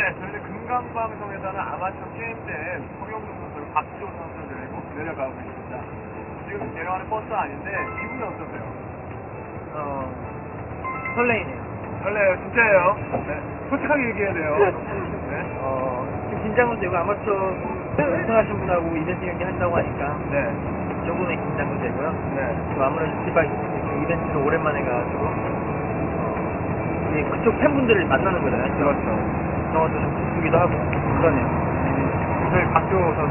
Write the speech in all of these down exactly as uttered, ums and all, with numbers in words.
저희는 금강방송에서는 아마추어 게임대 성형준 선수를 박지호 선수를 데리고 내려가고 있습니다. 지금 내려가는 버스 아닌데 기분이 어떠세요? 어, 설레이네요. 설레요, 진짜예요. 네. 솔직하게 얘기해야 돼요. 네. 어, 지금 긴장도 되고 아마추어 우승하신 분하고 이벤트 경기 한다고 하니까 네. 조금의 긴장도 되고요. 네. 또 아무래도 지방 이벤트를 오랜만에 가가지고 어, 이제 그쪽 팬분들을 만나는 거잖아요. 그렇죠. 그런 것도 좀 기쁘기도 하고 그러네요. 저희 박지호 선수.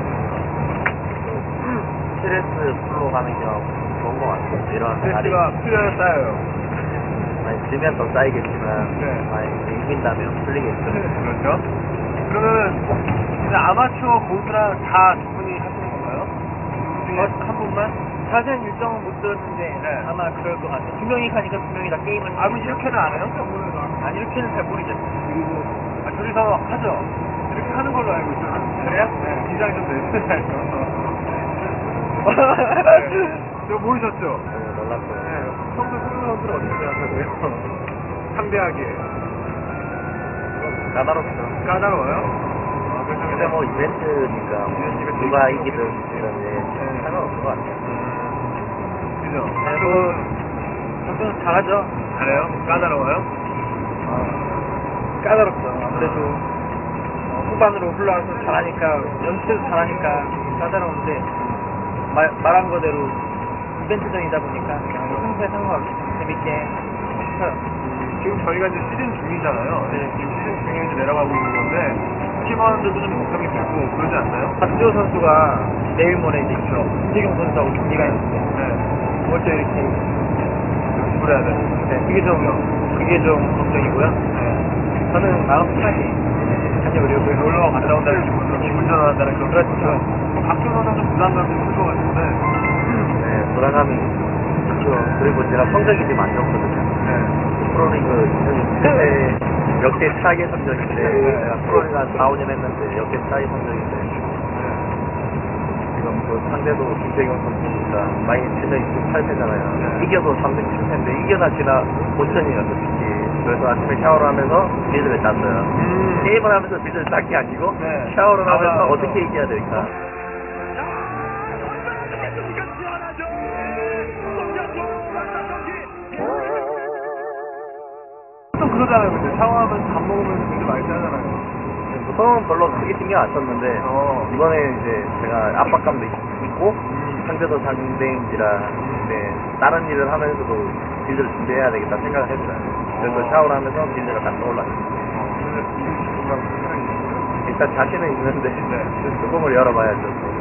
스트레스 풀로 가는 게 좋은 것 같아요. 이런 날이 스트레스가 풀려야 쌓여요. 많이 지면 더 쌓이겠지만 네. 많이 이긴다면 풀리겠죠. 그렇죠. 그러면 이제 아마추어 골프랑 다 두 분이 하시는 건가요? 그 중에 어, 한 분만? 자세한 일정은 못 들었는데 네. 아마 그럴 것 같아요. 두 명이 가니까 두 명이 다 게임을 아, 뭐 이렇게는 안 해요? 아니 이렇게는 잘 모르겠어. 그리고 아, 둘이서 하죠. 이렇게 하는 걸로 알고 있어요. 그래요? 네, 긴장 좀 내주세요. 네. 저 모르셨죠? 너무 놀랐어요. 네. 평소 승부 선수를 어떻게 생각하세요? 상대하기에. 까다롭죠. 까다로워요? 아, 그래서 근데 뭐 이벤트니까 뭐 이벤트가 누가 재밌고. 이기든 이런데 네. 상관없을 것 같아요. 음, 그죠? 그리고 저는 잘하죠. 잘해요? 까다로워요? 어, 까다롭죠. 아무래도 어, 후반으로 흘러와서 잘하니까 연습도 잘하니까 까다로운데 말, 말한 거대로 이벤트전이다 보니까 그냥 승패 상관없이 재밌게 해요. 지금 저희가 이제 시즌 중이잖아요. 네. 지금 시즌 중에 이제 내려가고 있는 건데 팀원들도 좀 걱정이 되고 그러지 않나요? 박지호 선수가 내일 모레 이제 김태경 선수하고 경기가 있는데 네. 먼저 이렇게 연습을 해야 되는. 네, 그게 좀 그게 좀 걱정이고요. 네. 저는 마음 편하게 다녀오려고 놀러 갔다 온다는 기분으로 기분 전환한다는 그런. 그렇죠. 박지호 선수는 좀 부담감이 클 것 같은데. 네, 불안감이 크죠. 그리고 제가 성적이 지금 안 좋거든요. 네. 프로리그 실제 역대 최악의 성적인데 네. 제가 프로리그 한 사, 오 년 했는데 역대 최악의 성적인데 지금 그 상대도 김태경 선수니까 많이 치면 이 승 팔 패잖아요. 네. 이겨도 삼 등 칠 패인데 이겨다 지나 본전이에요 솔직히. 그래서 아침에 샤워를 하면서 빌드를 땄어요. 음. 게임을 하면서 빌드를 딴 게 아니고 네. 샤워를 하면서 아, 어떻게 이겨야 될까. 또 그러잖아요. 근데 샤워하면서 밥 먹으면서 근데 많이 짜잖아요. 보통은 별로 크게 신경 안 썼는데 어. 이번에 이제 제가 압박감도 있고 음. 상대도 상대인지라 이제 다른 일을 하면서도 빌드를 준비해야 되겠다 생각을 했어요. 그래서 어. 샤워를 하면서 빌드가 딱 떠올랐어요. 어, 근데 이 친구가 생각이 있어요. 일단 자신은 있는데 네. 뚜껑을 열어봐야죠.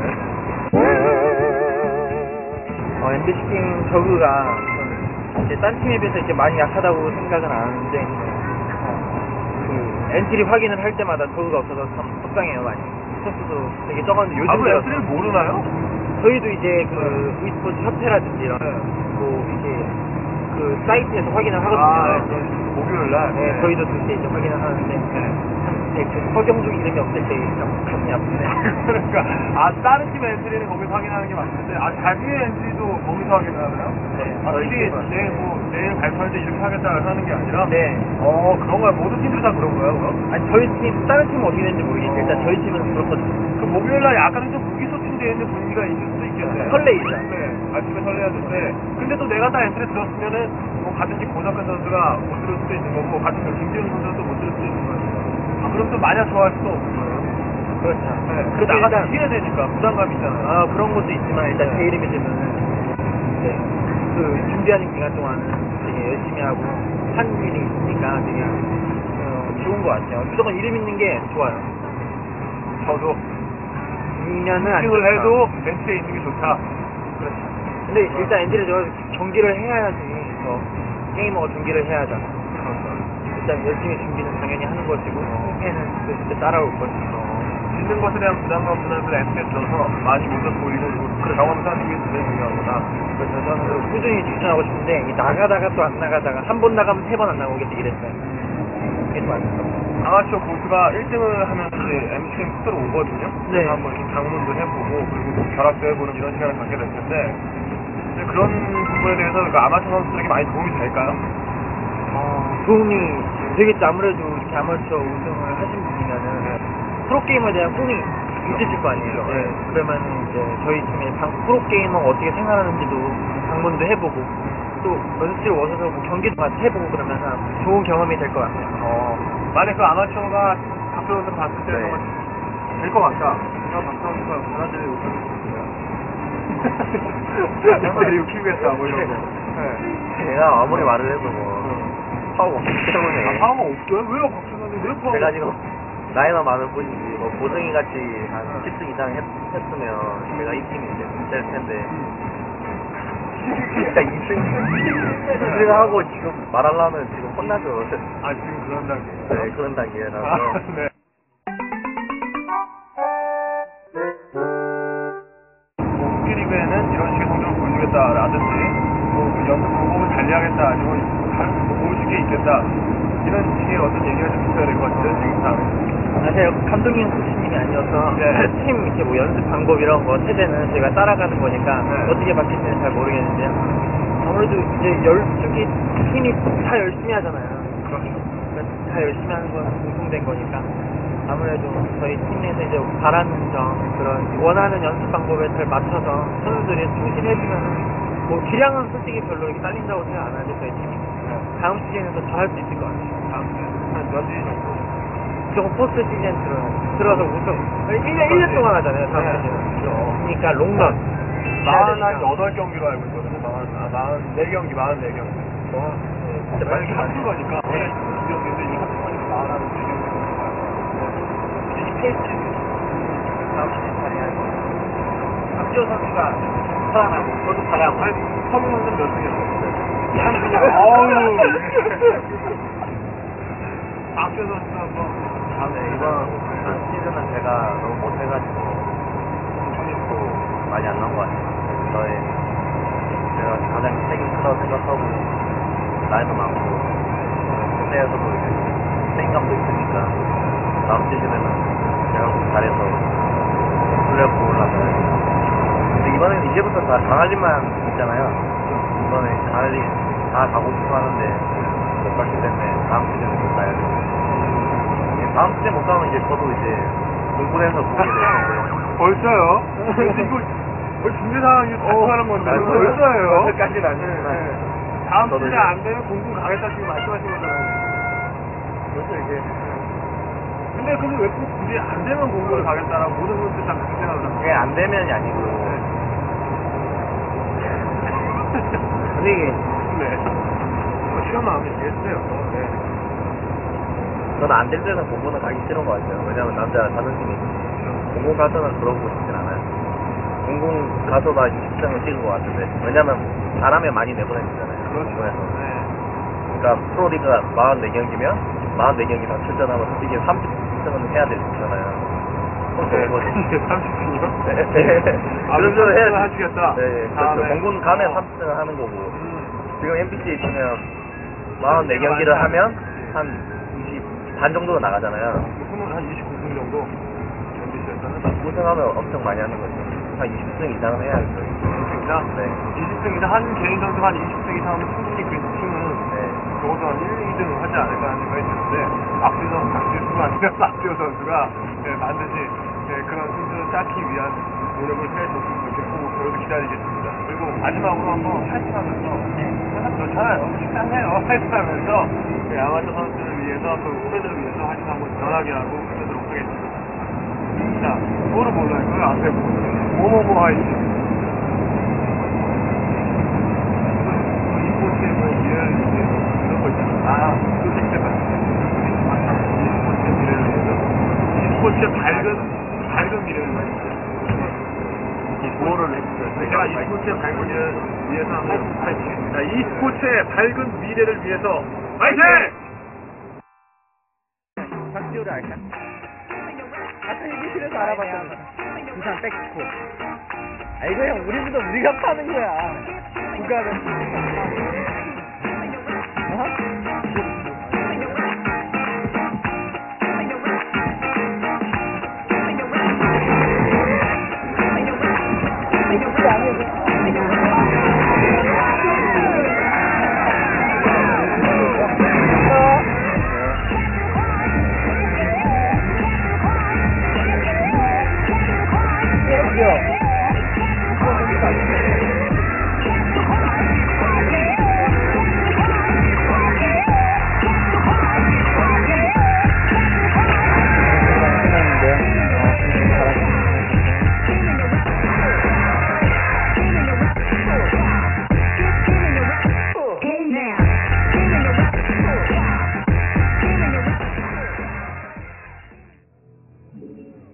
어, 엠비씨 팀 저그가 이제 딴 팀에 비해서 이렇게 많이 약하다고 생각은 안 하는데 어, 그 엔트리 확인을 할 때마다 저그가 없어서 참 속상해요 많이. 스토스도 되게 적었는데 요즘 아무 들어서 애들을 모르나요? 저희도 이제 그 e스포츠 협회라든지 이런 네. 뭐 이렇게 그 사이트에서 확인을 하거든요. 아, 네. 목요일 날. 네, 저희도 그때 이제 확인을 하는데 네. 네, 그 서경중 이름이 없을 때 참 가슴이 아프네. 그러니까 아 다른 팀의 엔트리는 거기서 확인하는 게 맞는데 아 자기의 엔트리도 거기서 확인을 하나요? 네, 아 저희 미리 팀은. 내일 뭐 내일 발표할 때 이렇게 하겠다 하는 게 아니라 네. 어 그런 거야 모든 팀들이 다 그런 거야 그럼? 아니 저희 팀 다른 팀은 어떻게 되는지 모르겠는데 일단 저희 팀은 그렇거든요. 그 목요일 날 약간 좀 무기소침되어 있는 분위기가 있을 수도 있겠네요. 설레이죠. 네, 아침에 설레야 되는데 근데 또 내가 다 엔트리 들었으면은 뭐 같은 팀 고석현 선수가 못 들을 수도 있는 거고 같은 팀 김지훈 선수도 못 들을 수도 있는 거예요. 아, 그럼 또 마냥 좋아할 수도 없는 거예요. 그렇죠. 네, 그렇게 나가서 일단 이겨야 되니까 부담감이 있잖아요. 아 그런 것도 있지만 일단 네. 제 이름이 되면은 네, 그 준비하는 기간 동안은 되게 열심히 하고 한 일이 있으니까 되게 어, 좋은 것 같아요. 무조건 이름 있는 게 좋아요. 저도 이면은 안 을 좋다. 해도 벤치에 있는 게 좋다. 그렇죠. 근데 일단 엔트리 저 경기를 해야지 더 게이머가 경기를 해야 하잖아. 일단 열심히 준비는 당연히 하는 것이고 승패는 또 진짜 따라올 것이고. 짓는 것에 대한 부담감보다는 엔트리에 들어서 많이 모습 보이고 그 경험 쌓는 게 제일 중요한 거다. 그래서 저는 꾸준히 직진하고 싶은데 이 나가다가 또 안 나가다가 한 번 나가면 세 번 안 나오겠다 이랬어요. 계속 안 나가고. 아마추어 고수가 일 등을 하면 이제 엠씨엠 숙소로 오거든요. 네. 그래서 한번 이렇게 방문도 해보고 그리고 결합도 해보는 이런 시간을 갖게 될 텐데 이제 그런 부분에 대해서 그 아마추어 선수들에게 많이 도움이 될까요? 어, 도움이 되겠죠. 아무래도 이렇게 아마추어 우승을 하신 분이면은 프로게이머에 대한 꿈이 있으실 거 아니에요. 예. 그러면 이제 저희 팀의 방, 프로게이머가 어떻게 생활하는지도 방문도 해보고 또 연습실 오셔서 뭐 경기도 같이 해보고 그러면 좋은 경험이 될 것 같아요. 어, 만약 그 아마추어가 박수 선수 봤을 때 네. 될 것 같다. 나 박수 선수가 받아들이고 못하겠어요. 내가 키우겠다, 뭐 이런 거. 네. 제가 아무리 말을 해도 뭐 파워가 없기 때문에 아, 파워가 없어요? 왜요, 박수 선수? 왜 파워가 제가 없어? 지금 나이만 많을 뿐이지 뭐 보승이 같이 한 십 승 이상 했, 했으면 제가 이 팀이 이제 될 텐데 진짜 이 승 이 승 하고 지금 말하려면 지금 혼나죠. 아, 지금 그런 단계. 네, 그런 단계라서 아, 네. 뭐, 후기리그에는 이런 식의 성적을 보여주겠다라든지, 뭐, 그 연습 방법을 달리하겠다, 아니면 다른 뭐 보여줄 게 있겠다. 이런 식의 어떤 얘기가 좀 있어야 될 것 같아요, 지금 다음에. 아, 제가 감독님 코치님이 아니어서 네. 팀 이렇게 뭐 연습 방법 이런 거 체제는 저희가 따라가는 거니까 네. 어떻게 바뀔지는 잘 모르겠는데요. 아무래도 이제 열두 개 팀이 다 열심히 하잖아요. 그렇죠. 그러니까 다 열심히 하는 건 공통된 거니까 아무래도 저희 팀에서 이제 바라는 점 그런 원하는 연습 방법에 잘 맞춰서 선수들이 충실해주면 뭐 기량은 솔직히 별로 이렇게 딸린다고 생각 안 하죠 저희 팀이. 다음 시즌에도 더 할 수 있을 것 같아요. 다음 주에 한몇 일 정도. 무조건 포스트 시즌 들어, 들어서 우승. 일 년, 일 년 동안 하잖아요, 다음 네. 시즌은. 그렇죠. 그러니까 롱런. 사십팔 경기로 알고 있거든요. 사십사 경기, 사십사 경기. 와, 진짜 빨리 합친 거니까. 원래 두 경기인데 이거 합친 거니까 사십사 경기. 이 페이스. 다음 시즌 잘해야지. 박지호 선수가 살아나고, 저도 잘하고. 아니, 서민 선수는 몇 승이었어요? 한 그냥, 어우. 박지호 선수가 뭐. 아, 네, 이번 시즌은 제가 너무 못해가지고 성적도 많이 안 나온 것 같아요. 저의 제가 가장 책임 크다고 생각하고 나이도 많고 국내에서도 이제 책임감도 있으니까 다음 시즌에는 제가 좀 잘해서 플레이오프 올라가요. 근데 이번에는 이제부터 다 강할 일만 있잖아요. 이번에 강할 일다 가고 싶어 하는데 못 갔기 때문에 다음 시즌에 못 가야 돼요. 다음 시즌 못 가면 이제 저도 이제 공부해서 보게 될 텐데. 벌써요? 이거 거의 중대 상황이 하는 건데. 아, 벌써예요? 그까지는 아니지만. 다음 저도 시즌 이제- 안 되면 공부 가겠다 지금 말씀하신 거잖아요. 그래서 이제 근데 근데 왜 꼭 굳이 안 되면 공부를 가겠다라고 모든 선수들 다 그렇게 생각을 합니다. 그게 안 되면이 아니고 근데 이게, 네. 뭐 시간 마음이 이해했어요. 네. 저는 안 될 때는 공부는 가기 싫은 것 같아요. 왜냐면 남자 자존심이 있으니 공공 가서는 그러고 싶진 않아요. 공공 가서다 육십 승을 찍은 것 같은데 왜냐면 잘하면 많이 내보내주잖아요. 그렇죠. 그래서. 네. 그러니까 프로리그가 사십사 경기면 사십사 경기 다 출전하면 이게 삼십 승은 해야 되잖아요. 네. 그런 거지. 삼십 분이요? 네. 아, 그런 거를 해야지. 하시겠다. 네, 다음에. 그렇죠. 공군 가면 어. 삼십 승을 하는 거고. 음. 지금 엠비씨에 있으면 사십사 경기를 하면 한 이십 반 정도로 나가잖아요. 그러면 한 이십구 승 정도 엠비씨에서는 우승하면 엄청 많이 하는 거죠. 한 이십 승 이상은 해야죠. 이십 승 이상? 네. 이십 승 이상 한 개인 선수가 한 이십 승 이상 하면 충분히 그 팀은 네. 적어도 한 일, 이 등 하지 않을까 하는 생각이 드는데 박지호 선수, 박지호가 아니라 박지호 선수가 네, 반드시 네, 그런 승수를 쌓기 위한 노력을 해줬으면 좋겠고 저희도 기다리겠습니다. 그리고 마지막으로 한번 파이팅하면서 항상 그렇잖아요. 식상해요. 파이팅하면서 네, 아마추어 선수들을 위해서 그 후배들을 위해서 파이팅 한번 전하게 하고 끝내도록 하겠습니다. 자, 뭐로 몰라요? 그 앞에 뭐뭐뭐 화이팅. e스포츠의 뭐 미래를 위해서 이런 거 있잖아. 아, 그 밑에가. e스포츠의 미래를 위해서. e스포츠의 밝은, 밝은 미래를 위해서. 구호를 해주세요. 제가 e스포츠의 밝은 미래를 위해서 한번 파이팅. 자, e스포츠의 밝은 미래를 위해서 파이팅! 박지호를 알까? 아까 얘기실에서 알아봤잖아. 부산 백스코. 아, 이거 형, 우리보다 우리가 파는 거야. 국가는. 어?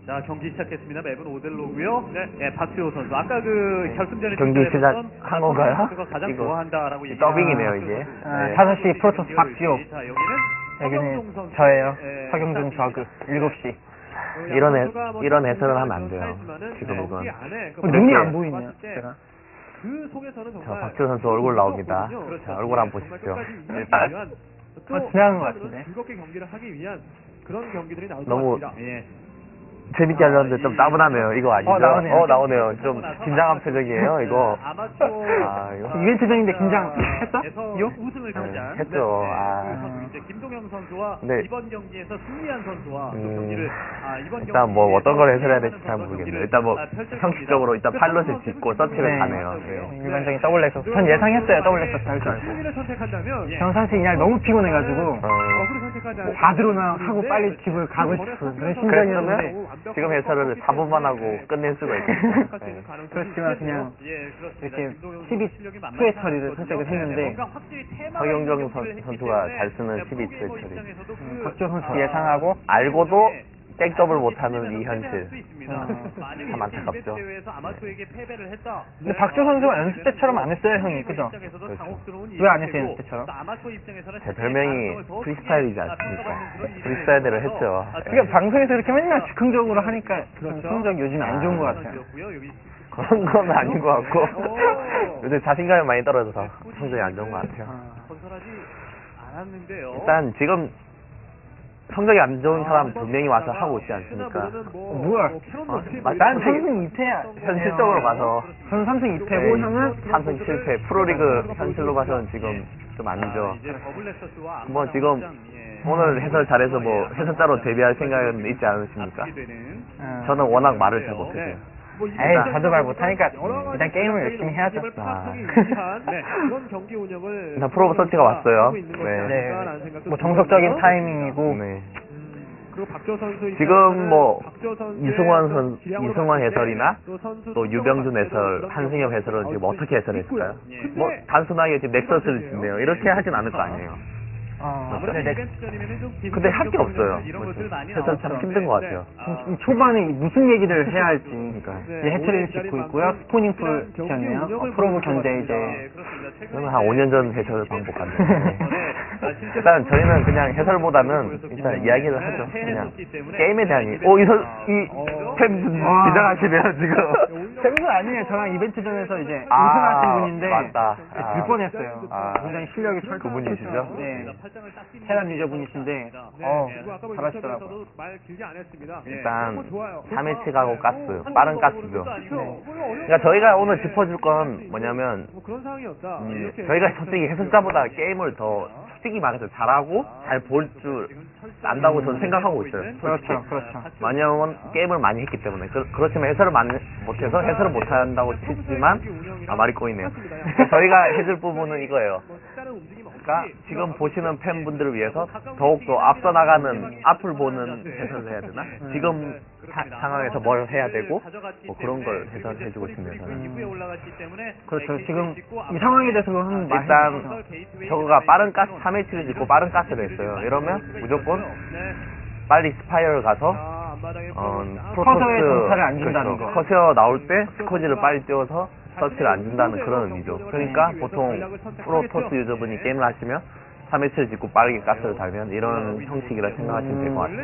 자, 경기 시작했습니다. 맵은 오델로고요. 네, 예, 박주호 선수. 아까 그 결승전에 경기 출전했던 시작한 건가요? 선수가 가장 이거. 좋아한다라고 얘기 더빙이네요, 이게. 아, 네. 다섯 시 프로토스 박지호. 자, 여기는 여기는 서경종 선수. 저예요. 예, 서경중 저그. 일곱 시. 이런 해- 이런 해설을 하면 안 돼요. 지금 네, 이건. 경기 안에 그 어, 눈이 안 이렇게 보이네요. 제가. 그 속에서는 자, 정말 박지호 선수 얼굴 나옵니다. 그렇죠. 자, 얼굴 한번 정말 보십시오. 끝까지 이기기 일단 위한 또 아, 지나간 것 한번으로 같은데. 즐겁게 경기를 하기 위한 그런 경기들이 나올 것 너무 같습니다. 예. 재밌게 하려는데 좀 따분하네요. 이거 아니죠? 어, 나오네요. 어, 나오네요. 좀 긴장한 표정이에요, 이거. 아마추어 아, 이거. 이벤트전인데 긴장했어? 에서 이거? 우승을 네, 차지한 했죠. 네, 아. 그 선수 이제 김동영 선수와 네. 이번 경기에서 승리한 선수와 그 음, 경기를 아, 이번 일단 뭐 어떤 걸 해설해야 될지 잘 경기에서 모르겠네요. 일단 뭐 아, 펼칠 형식적으로 일단 겁니다. 팔롯을 그 짓고 선수 서치를 네. 가네요. 네. 네. 일반적인 더블 렉서스. 전 예상했어요, 더블 렉서스 할 줄. 승리를 선택한다면 예. 전 사실 이날 너무 피곤해가지고 어, 어그를 선택하지 않을 다 들어나 하고 빨리 집을 가고 싶은 그런 심정이었는데 그랬으면 지금 해설을 사 분만 하고 끝낼 수가 있겠죠. 네. 그렇지만 그냥 예, 그렇습니다. 이렇게 김동영 십이 실력이 투의 만만치 처리를 않거든요. 선택을 했는데 네, 뭔가 확실히 테마가 서경정 있는 선- 경기를 했기 선수가 때문에 잘 쓰는 네, 십이 프로게이머 투의 처리. 입장에서도 음, 그, 박주호 선수 아, 예상하고 알고도 네. 땡더블 아, 못하는 이 패배할 현실. 수 있습니다. 음. 만약에 참 안타깝죠. 이벤트 대회에서 아마추어에게 패배를 했다. 근데 박주호 선수가 연습 때처럼 안 했어요, 형이. 그죠? 그렇죠. 왜 안 했어요, 연습 때처럼? 아마추어 입장에서는 제 별명이 프리스타일이지 않습니까? 프리스타일대로 했죠. 그러니까 방송에서 이렇게 맨날 즉흥적으로 하니까 그렇죠. 성적 요즘 안 좋은 것 같아요. 그런 건 아닌 것 같고 오. 요즘 자신감이 많이 떨어져서 성적이 안 좋은 것 같아요. 건설하지 않았는데요. 일단 지금 성적이 안 좋은 사람 두 명이 와서 하고 있지 않습니까? 어, 뭐야? 어? 난 삼승 이 패야. 현실적으로 봐서 저는 삼승 이 패고 네, 형은 삼승 칠 패 프로리그 현실로 봐서는 지금 좀 아니죠. 뭐 지금 오늘 해설 잘해서 뭐 해설자로 데뷔할 생각은 있지 않으십니까? 어. 저는 워낙 말을 잘 못해요. 에이, 저도 말 못하니까 일단 게임을 열심히 해야죠. 아. 네, 그런 경기 운영을 일단 프로브 서치가 왔어요. 하고 있는 것이 네. 아닐까라는 생각도 뭐 정석적인 들고요. 타이밍이고 네. 그리고 박주호 선수 지금 뭐 박주호 선수의 이승원 어떤 선 기량으로 이승원 봤을 때 해설이나 또 선수 또 유병준 성적을 해설, 봤을 때도 한승엽 그런 해설은 지금 경우가 어떻게 해설했을까요? 있고요. 뭐 근데 단순하게 지금 넥서스를 짓네요. 이렇게 하진 않을 거 아니에요. 어, 아무래도 근데 이벤트전이면은 좀 근데 할 게 없어요. 이런 것들 많이 해설 참 나왔죠. 힘든 것 네, 같아요. 아, 이 초반에 무슨 얘기를 해야 할지 그러니까. 이제 해체를 짓고 있고요. 스포닝풀 지었네요. 어, 프로브 견제 이제 저는 한 오 년 전 해설 방법 같네요. 일단 저희는 그냥 해설보다는 일단 이야기를 하죠. 그냥 게임에 대한 얘기. 오, 이 선, 이 팬분 와. 긴장하시네요, 지금. 팬분 아니에요. 저랑 이벤트전에서 이제 아, 우승하신 분인데 맞다. 네, 아. 질 뻔했어요. 아. 굉장히 실력이 철 그분이시죠? 네. 테란 유저분이신데 어, 잘하시더라고요. 말 길게 안 했습니다. 일단 좋아요. 삼 회치 가고 가스, 빠른 가스죠. 그러니까 저희가 오늘 짚어줄 건 뭐냐면 뭐 그런 상황이었다. 음, 이렇게 저희가 솔직히 해설자보다 게임을 더 솔직히 말해서 잘하고 잘 볼 줄 안다고 저는 생각하고 있어요. 솔직히. 그렇죠, 그렇죠. 왜냐면 게임을 많이 했기 때문에 그, 그렇지만 해설을 많이 못해서 해설을 못한다고 치지만 아 말이 꼬이네요. 저희가 해줄 부분은 이거예요. 그러니까 지금 보시는 팬분들을 위해서 더욱더 앞서 나가는 앞을 보는 해설을 해야 되나? 지금 사- 상황에서 뭘 해야 되고 뭐 그런 걸 해설해주고 있습니다. 저는. 그렇죠. 지금 이 상황에 대해서 한번 일단 말해주시죠. 저거가 빠른 가스 삼 회치를 짓고 빠른 가스를 했어요. 이러면 무조건 빨리 스파이어를 가서 어, 커서의 정찰을 안 준다는 그렇죠. 거. 커세어 나올 때 스코지를 빨리 띄워서 서치를 안 준다는 그런 의미죠. 그러니까 보통 프로토스 유저분이 게임을 하시면 삼 회치를 짓고 빠르게 가스를 달면 이런 형식이라 생각하시면 될 것 같아요.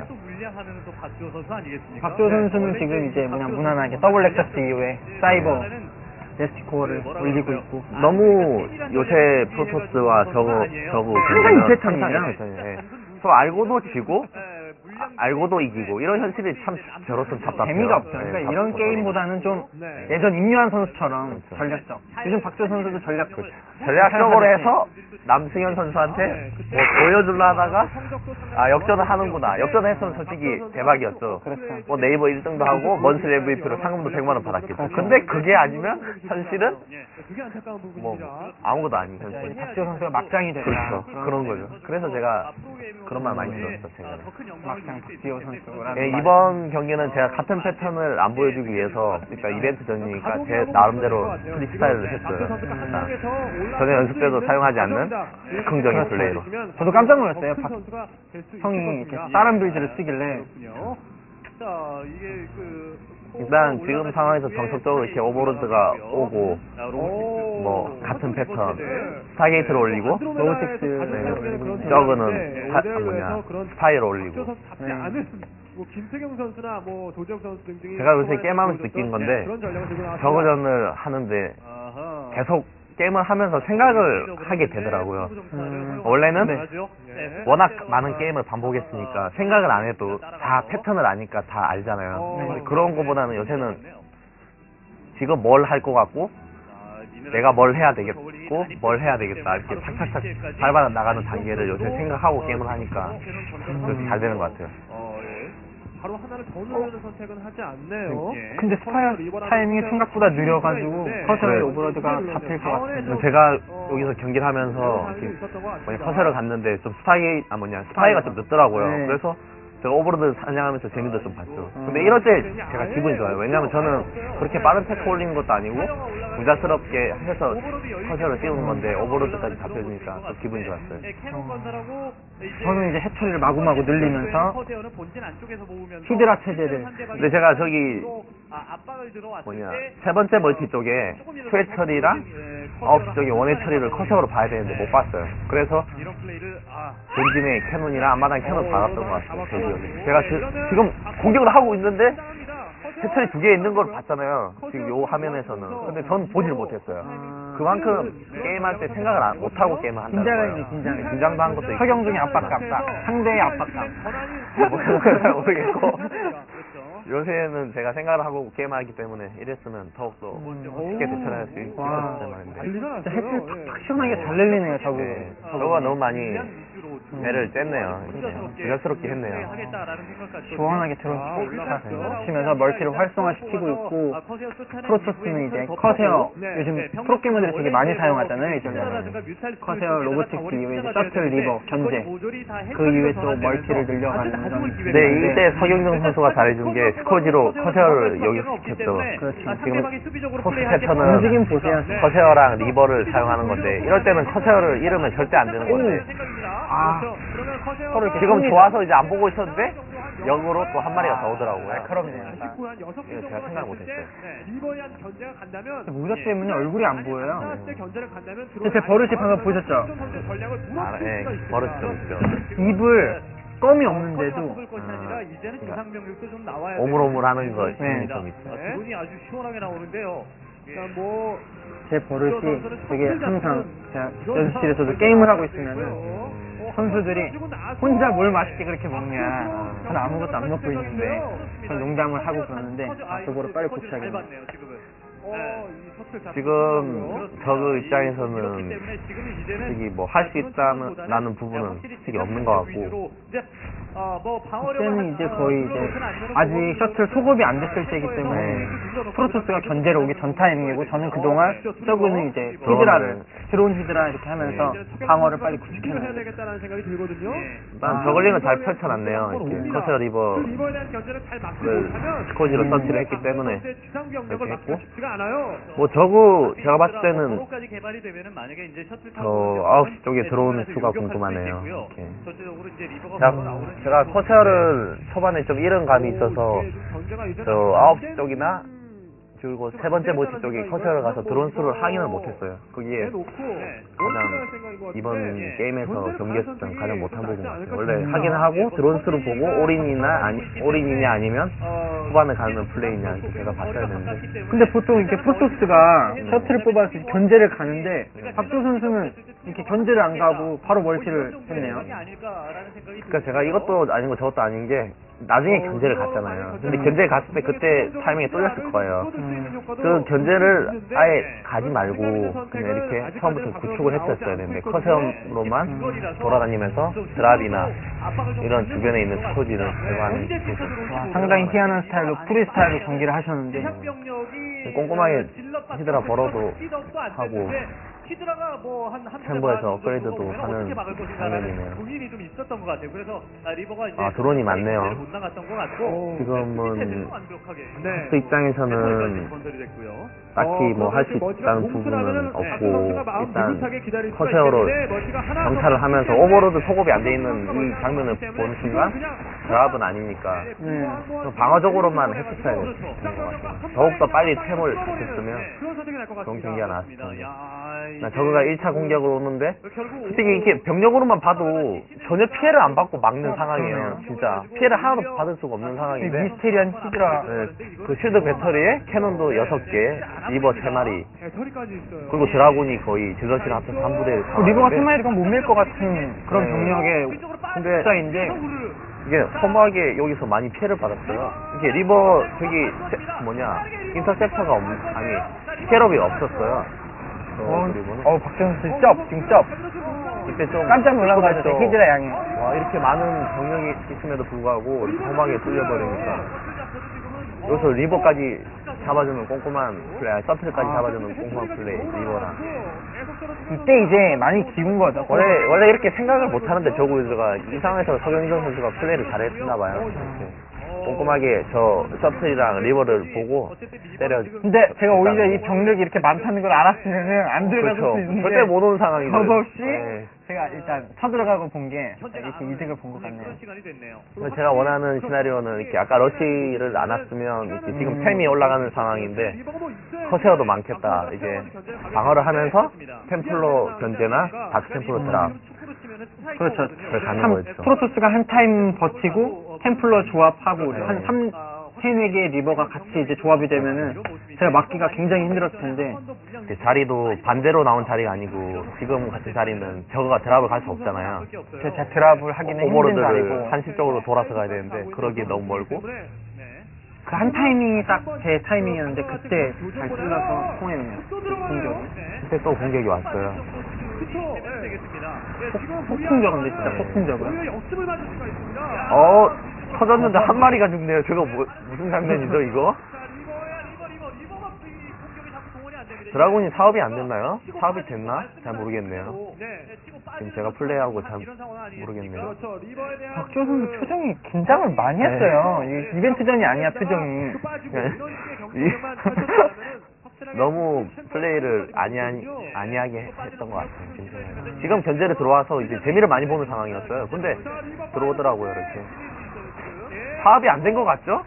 박주호 선수는 지금 이제 그냥 무난하게 더블 렉서스 이후에 사이버 데스티코어를 올리고 있고 너무 요새 프로토스와 저거 저거 항상 이패턴이에요. 예. 저 알고도 지고 아, 알고도 이기고 이런 현실이 참 저로서는 답답해요. 재미가 없죠. 예, 그러니까 이런 답답하고. 게임보다는 좀 네. 예전 임요한 선수처럼 그렇죠. 전략적. 요즘 박주호 선수도 전략 그렇죠. 전략적으로 해서 남승현 선수한테 뭐 보여주려 하다가 아 역전을 하는구나. 역전을 했으면 솔직히 대박이었죠. 그렇죠. 뭐 네이버 일 등도 하고 먼슬 엠브이피로 상금도 백만 원 받았겠죠. 근데 그게 아니면 현실은 그게 안타까운 뭐 부분입니다. 아무것도 아닌 현실. 박주호 선수가 막장이 됐다. 그렇죠. 그런 거죠. 그래서 제가 그런 말 많이 들었죠. 제가. 막장 박주호 선수라는 예, 말. 이번 경기는 제가 같은 패턴을 안 보여주기 위해서 그러니까 이벤트 전이니까 제 나름대로 프리스타일을 했어요. 자, 전에 연습 때도 사용하지 않는 즉흥적인 플레이로. 저도 깜짝 놀랐어요. 박- 형이 이렇게 다른 빌드를 쓰길래 자, 이게 그 일단 지금 상황에서 정석적으로 이렇게 오버로드가 오고 오, 뭐 같은 패턴 네. 스타게이트를 올리고 로보틱스 네, 저거는 사, 아, 뭐냐 스파이를 올리고 답지 않은 뭐 김태경 선수나 뭐 조재혁 선수 등등이 제가 요새 게임하면서 느낀 건데 그런 전략을 들고 나왔습니다. 저거전을 하는데 아하. 계속 게임을 하면서 생각을 하게 되더라고요. 음. 원래는 네. 워낙 많은 게임을 반복했으니까 생각을 안 해도 다 패턴을 아니까 다 알잖아요. 어. 근데 그런 거보다는 요새는 지금 뭘 할 것 같고 내가 뭘 해야 되겠고 뭘 해야 되겠다 이렇게 착착착 밟아 나가는 단계를 요새 생각하고 게임을 하니까 그렇게 잘 되는 것 같아요. 어, 예. 바로 하나를 더 누르는 선택은 하지 않네요. 예. 근데 스파이어 타이밍이 생각보다 느려가지고 커서의 오버로드가 잡힐 것 같아요. 제가 여기서 경기를 하면서 이렇게 뭐냐 커세를 갔는데 좀 스파이 아 뭐냐 스파이가 좀 늦더라고요. 네. 그래서 제가 오버로드 사냥하면서 재미도 좀 봤죠. 근데 이럴 때 제가 기분이 좋아요. 왜냐면 저는 그렇게 빠른 패스 올리는 것도 아니고 부자스럽게 해서 커세를 띄우는 건데 오버로드까지 잡혀주니까 또 기분이 좋았어요. 저는 이제 해처리를 마구마구 늘리면서 히드라 체제를 근데 제가 저기 뭐냐 세 번째 멀티 쪽에 투회 처리랑 아홉 시 쪽에 원회 처리를 커세어로 봐야 되는데 못 봤어요. 그래서 본진의 캐논이랑 앞마당 캐논 박았던 것 같아요. 제 기억에. 제가 지, 지금 공격을 하고 있는데 해처리 두 개 있는 걸 봤잖아요. 지금 요 화면에서는. 근데 전 보지를 못했어요. 그만큼 게임할 때 생각을 안, 못하고 게임을 한다는 긴장을 거예요. 긴장. 네, 긴장도 한 것도 있고. 서경중의 압박 압박 상대의 압박감. 뭐 그런 건 잘 모르겠고 요새는 제가 생각을 하고 게임하기 때문에 이랬으면 더욱더 쉽게 대처할 수 와. 있었을 텐데 진짜 해처리 탁탁 시원하게 잘 늘리네요 저거. 네, 저거가 너무 많이 배를 뗐네요. 부자스럽게 했네요. 시원하게 들어치면서 멀티를 활성화시키고 있고 프로토스는 이제 커세어 요즘 프로게이머들이 되게 많이 사용하잖아요. 이 전략을. 커세어 로보틱스 이후에 이제 셔틀 리버 견제 그 이후에 또 멀티를 늘려가는 그런 근데 이때 서경정 선수가 잘해준 게 스코지로 커세어를 여기시켰죠. 그렇죠. 지금 포스 패턴은 움직임 보세요. 커세어랑 리버를 사용하는 건데 이럴 때는 커세어를 잃으면 절대 안 되는 건데 아 서로 이렇게 지금 승리를- 좋아서 이제 안 보고 있었는데 역으로 또 한 마리가 더 오더라고요. 날카롭네요. 십구 한 여섯 개 이거 제가 정도 생각 갔을 못했어요. 때 리버에 한 견제가 간다면 모자 때문에 얼굴이 안 보여요. 때 견제를 간다면 제 버릇이 방금 보셨죠? 전략을 아, 무너뜨릴 예, 수가 있습니다. 버릇이 좀 있죠. 입을 껌이 없는데도 뽑을 것이 아니라 이제는 조상 병력도 좀 나와야 오물오물하는 거 네. 좀 있죠. 네. 드론이 아주 시원하게 나오는데요. 그러니까 뭐 제 버릇이 되게 항상 제가 연습실에서도 게임을 하고 있으면은 선수들이 혼자 뭘 맛있게 그렇게 먹냐. 저는 아무것도 안 먹고 있는데 전 농담을 하고 그러는데 아, 그거를 빨리 고쳐야겠네. 어, 이 셔틀 잡히는 지금 거고요. 저그 입장에서는 되게 뭐 할 수 있다는 라는 부분은 되게 없는 것 같고 그때는 이제 거의 이제 아직 셔틀 소급이 안 됐을 때이기 때문에 프로토스가 견제를 오기 전 타이밍이고 저는 그동안 저그는 이제 히드라를 드론 히드라 이렇게 하면서 방어를 빨리 해야 구축해놔요. 되겠다는 생각이 들거든요. 일단 저글링은 잘 펼쳐놨네요. 이렇게 커세어 리버 그 리버에 대한 견제를 잘 막지 를 못하면 스코지로 서치를 했기 때문에 지상 병력을 이렇게 막기가 했고 쉽지가 않아요. 뭐 저그 제가 봤을 때는 도로까지 개발이 되면은 만약에 이제 셔틀 저 타고 아홉 시 쪽에 네, 들어오는 중간에서 수가 요격할 수도 궁금하네요. 있고요. 이렇게. 전체적으로 이제 리버가 제가, 바로 나오는 제가 커세어를 초반에 좀 잃은 감이 있어서 저 아홉 시 쪽이나 그리고 세 번째 모치 쪽에 커세어를 가서 드론 수를 확인을 못했어요. 그게 가장 이번 게임에서 경기에서 좀 가장 못한 부분 같아요. 원래 확인하고 드론 수를 보고 올인이나 아니 올인이냐 아니면 후반에 가는 플레이냐 이렇게 제가 봤어야 되는데 근데 보통 이렇게 프로토스가 셔틀을 뽑아서 견제를 가는데 박조 선수는 이렇게 견제를 안 가고 바로 멀티를 했네요. 그러니까 제가 이것도 아니고 저것도 아닌 게 나중에 견제를 갔잖아요. 근데 견제 갔을 때 그때 타이밍에 뚫렸을 거예요. 그 견제를 아예 가지 말고 그냥 이렇게 처음부터 구축을 했었어야 되는데 커세어로만 돌아다니면서 드랍이나 이런 주변에 있는 스코지를 제거하는 와, 상당히 희한한 스타일로 프리 스타일로 경기를 하셨는데 꼼꼼하게 히드라 벌어도 하고 히드라가 뭐한 한 챔버에서 업그레이드도 하는 장면이네요. 고민이 좀 있었던 것 같아요. 그래서 아, 리버가 이제 아, 드론이 많네요. 못 나갔던 것 같고 지금은 완벽하게 그 입장에서는 건설이 됐고요. 딱히 뭐 할 수 있다는 부분은 없고 일단 커세어로 정찰을 하면서 오버로드 소급이 안 돼 있는 이 장면을 보는 순간 드랍은 아니니까 음. 좀 방어적으로만 했었어야 되는 것 같아요. 더욱더 빨리 템을 했으면 좋은 경기가 나왔을 텐데. 나 저거가 일 차 공격으로 오는데 솔직히 이렇게 병력으로만 봐도 전혀 피해를 안 받고 막는 상황이에요. 진짜 피해를 하나도 받을 수가 없는 상황인데 미스테리한 히드라. 네, 그 쉴드 배터리에 캐논도 여섯 개, 리버 세 마리, 그리고 드라군이 거의 질럿이랑 합쳐서 한 부대. 그 리버가 세 마리가 못 밀 것 같은 그런 네. 병력의 근데 숫자인데 이게 허무하게 여기서 많이 피해를 받았어요. 이게 리버 저기 세- 뭐냐 인터셉터가 없 아니 스캐럽이 없었어요. 어, 리버는 어 박정수 씨 쩝, 지금 쩝. 이때 좀 깜짝 놀란 거 같아요. 또 히드라 양이. 와 이렇게 많은 병력이 있음에도 불구하고 이렇게 험하게 뚫려버리니까 여기서 리버까지 잡아주는 꼼꼼한 플레이, 아니, 서틀까지 아. 잡아주는 꼼꼼한 플레이 리버랑 이때 이제 많이 기운 거죠. 원래 원래 이렇게 생각을 못 하는데 저구가 이 상황에서 서경정 선수가 플레이를 잘했나 봐요. 이렇게 꼼꼼하게 저 셔틀이랑 리버를 보고 때려. 근데 제가 오히려 이 병력이 이렇게 많다는 걸 알았으면은 안 들어갈 그렇죠. 수 있는데 절대 못 오는 상황이죠. 버벅씨 네. 제가 일단 쳐들어가고 본 게 이렇게 이득을 본 것 같네요. 그래서 제가 원하는 시나리오는 이렇게 아까 러시를 안 왔으면 이렇게 지금 음. 템이 올라가는 상황인데 커세어도 많겠다. 이제 방어를 하면서 템플러 견제나 다크 템플러 드랍. 그렇죠. 그걸 가는 참, 거였죠. 프로토스가 한 타임 버티고 템플러 조합하고 한 삼, 세네 개의 리버가 같이 이제 조합이 되면은 제가 막기가 굉장히 힘들었을 텐데 이제 자리도 반대로 나온 자리가 아니고 지금 같은 자리는 저거가 드랍을 갈 수 없잖아요. 제가 드랍을 하기는 힘든 오버로드를 자리고 한시적으로 돌아서 가야 되는데 그러기 너무 멀고 그 한 타이밍이 딱 제 타이밍이었는데 그때 잘 찔러서 통했네요. 공격은. 그때 또 공격이 왔어요. 폭풍적인데 진짜 네. 폭풍적은. 어 터졌는데 한 마리가 죽네요. 저거 뭐, 무슨 장면이죠 이거? 드라군이 사업이 안 됐나요? 사업이 됐나? 잘 모르겠네요. 지금 제가 플레이하고 잘 모르겠네요. 박지호 선수 표정이 긴장을 많이 네. 했어요. 이 이벤트전이 아니야 표정이. 너무 플레이를 아니하니, 아니하게 했던 것 같아요. 지금. 지금 견제를 들어와서 이제 재미를 많이 보는 상황이었어요. 근데 들어오더라고요 이렇게. 사업이 안 된 것 같죠?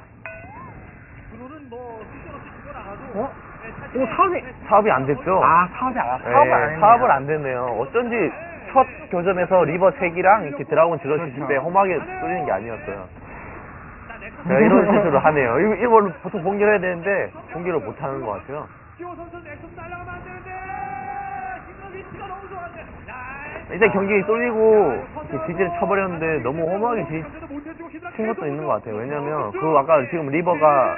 어? 오 사업이 사업이 안 됐죠? 아 사업이 안 네, 사업을 안 했네요. 사업을 안 됐네요. 어쩐지 첫 교전에서 리버 색이랑 이렇게 드라곤 질럿이 그렇죠. 있을 때 험하게 뚫리는 게 아니었어요. 제가 이런 실수를 하네요. 이- 이걸로 보통 공격을 해야 되는데 공격을 못 하는 것 같아요. 이제 경기 뚫리고 지지를 쳐버렸는데 너무 험하게 지, 친 것도 있는 것 같아요. 왜냐면 그 아까 지금 리버가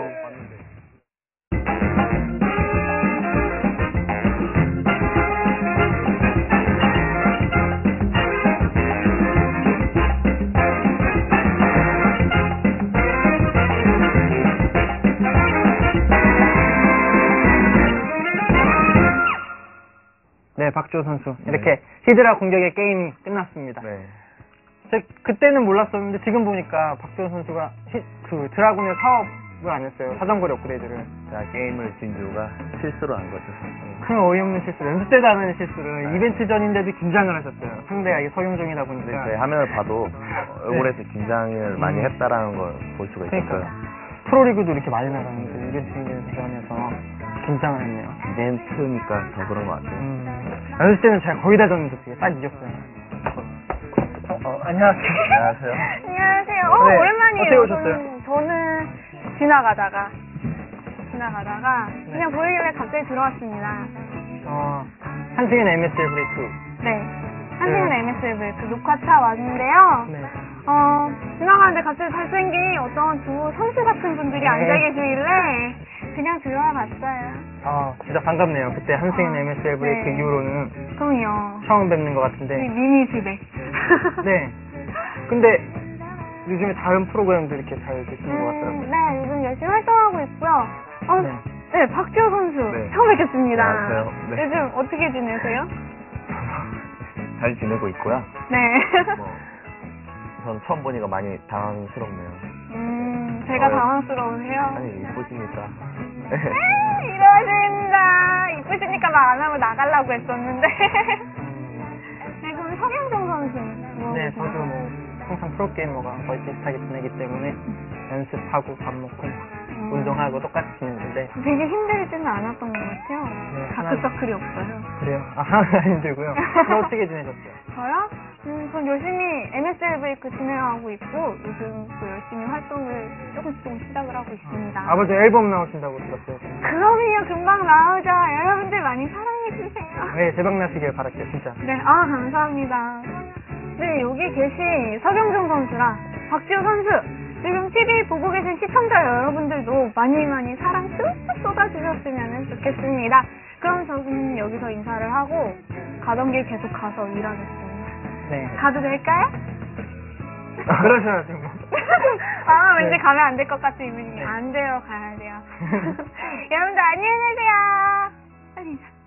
네, 박주호 선수. 이렇게 히드라 공격의 게임이 끝났습니다. 네. 제 그때는 몰랐었는데 지금 보니까 박주호 선수가 히, 그 드라군의 사업을 안 했어요. 사정거리 업그레이드를. 자 게임을 진 이유가 실수로 한 거죠. 큰 어이없는 실수, 연습 때도 안 하는 실수를 이벤트전인데도 긴장을 하셨어요. 상대가 이게 서경정이다 근데 보니까. 제 화면을 봐도 얼굴에서 긴장을 많이 음. 했다라는 걸 볼 수가 있었어요. 그러니까 프로리그도 이렇게 많이 나가는데 이벤트전에서 긴장을 했네요. 이벤트니까 더 그런 것 같아요. 음, 연습 때는 제가 거의 다 졌는데 딱 이겼어요. 어, 어, 안녕하세요. 안녕하세요. 안녕하세요. 어, 네. 오랜만이에요. 어떻게 오셨어요? 저는, 저는 지나가다가 지나가다가 네. 그냥 보이길래 갑자기 들어왔습니다. 어, 한승현 엠에스엘 브레이크. 네. 한시간 네. 엠에스엘 브레이크 녹화차 왔는데요. 네. 어, 지나가는데 갑자기 잘생긴 어떤 두 선수 같은 분들이 네. 앉아 계시길래 그냥 들어와 봤어요. 아, 진짜 반갑네요. 그때 한승현 엠에스엘 브레이크 네. 이후로는 그럼요. 처음 뵙는 것 이 같은데. 미니 주백. 네. 근데 요즘에 다른 프로그램도 이렇게 잘 되시는 것 같더라고요. 음, 네, 요즘 열심히 활동하고 있고요. 어, 네. 네, 박지호 선수 네. 처음 뵙겠습니다. 안녕하세요. 네. 요즘 어떻게 지내세요? 잘 지내고 있고요. 네. 뭐, 전 처음 보니까 많이 당황스럽네요. 음, 제가 어, 당황스러우세요? 아니 이쁘시니까. 네, 이러신다. 이쁘시니까 말 안 하고 나가려고 했었는데. 네, 그럼 서경정 선수. 뭐 네, 보세요? 저도 뭐 항상 프로게이머가 거의 비슷하게 지내기 때문에 연습하고 밥 먹고 운동하고 똑같이 지내는데 되게 힘들지는 않았던 것 같아요. 네, 다크서클이 없어요. 그래요? 아, 하나도 힘들고요. 그럼 어떻게 지내셨어요? 저요? 음, 전 열심히 엠에스엘브이 진행하고 있고 요즘 또 열심히 활동을 조금씩 조금 시작을 하고 있습니다. 아버지 앨범 나오신다고 들었어요. 그럼요, 금방 나오죠. 여러분들 많이 사랑해주세요. 네, 대박 나시길 바랄게요, 진짜. 네, 아, 감사합니다. 네, 여기 계신 서경준 선수랑 박지호 선수, 지금 티비 보고 계신 시청자 여러분들도 많이 많이 사랑 듬뿍 쏟아주셨으면 좋겠습니다. 그럼 저는 여기서 인사를 하고 가던 길 계속 가서 일하겠습니다. 네. 가도 될까요? 그러셔야죠, 뭐. 아, 왠지 네. 가면 안 될 것 같은 기분이. 네. 안 돼요, 가야 돼요. 여러분들 안녕히 계세요. 빨리 인사.